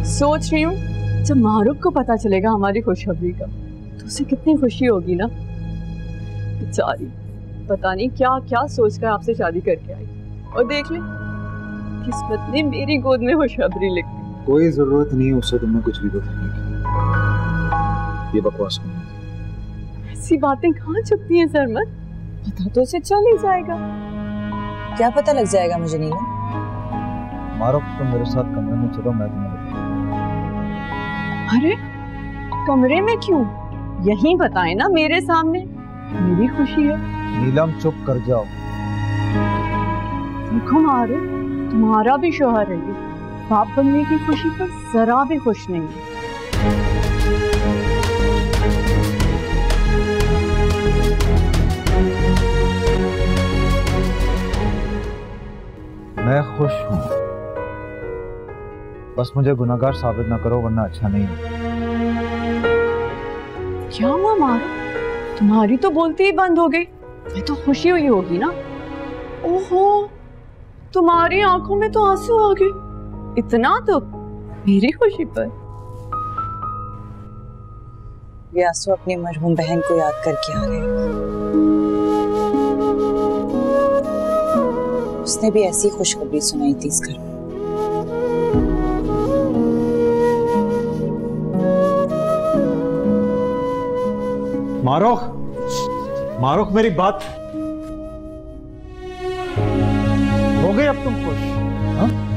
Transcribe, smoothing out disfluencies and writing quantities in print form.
सोच रही हूँ जब मारूफ को पता चलेगा हमारी खुशखबरी का तो उसे कितनी खुशी होगी ना। बेचारी पता नहीं क्या क्या सोचकर आपसे शादी करके आई, और देख ले किस्मत ने मेरी गोद में खुशखबरी लिख दी। कोई जरूरत नहीं उसे तुम्हें कुछ भी बताने की, ये बकवास नहीं। ऐसी बातें कहाँ छुपती हैं सरमत, पता तो उसे चल ही जाएगा। क्या पता लग जाएगा मुझे नीलम? मारूफ तुम मेरे साथ कमरे में चलो, मैं तुम्हें बताऊंगा। अरे कमरे में क्यों, यहीं बताएं ना मेरे सामने, मेरी खुशी है। नीलम चुप कर जाओ। देखो मारूफ, तुम्हारा भी शौहर है ये, बाप बनने की खुशी पर जरा भी खुश नहीं है। मैं खुश हूँ, बस मुझे गुनहगार साबित ना करो वरना अच्छा नहीं है। क्या हुआ मारूफ, तुम्हारी तो बोलती ही बंद हो गई, मैं तो खुशी हुई होगी ना। ओहो, तुम्हारी आंखों में तो आंसू आ गए, इतना तो मेरी खुशी पर। ये आंसू अपनी मरहूम बहन को याद करके आ रहे हैं। उसने भी ऐसी खुशखबरी सुनाई थी इस घर में। मारूफ, मारूफ मेरी बात हो गई, अब तुम खुश? हाँ?